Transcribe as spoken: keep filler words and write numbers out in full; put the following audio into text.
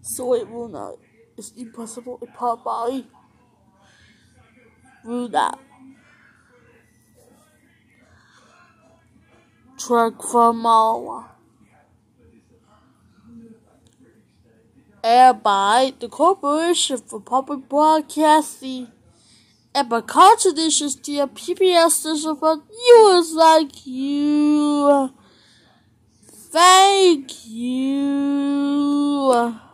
Soy Luna is impossible apart by Luna. Track from all. Aired by the Corporation for Public Broadcasting and by contributions to a P B S station for viewers like you. Thank you.